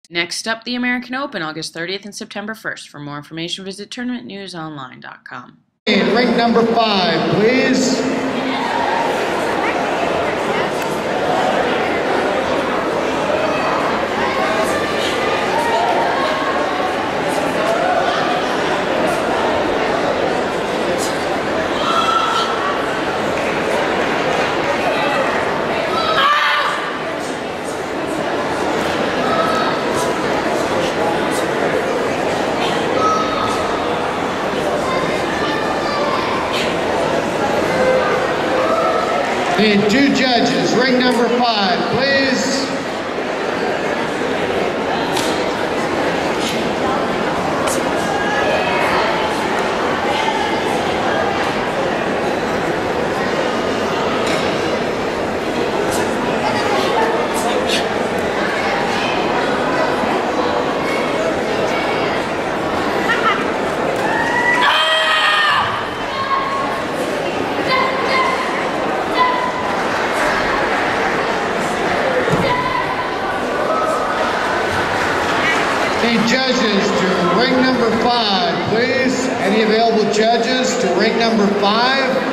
Next up, the American Open, August 30th and September 1st. For more information, visit tournamentnewsonline.com. Ring number 5, please. Need 2 judges. Ring number 5, please. Need judges to ring number 5, please. Any available judges to ring number 5?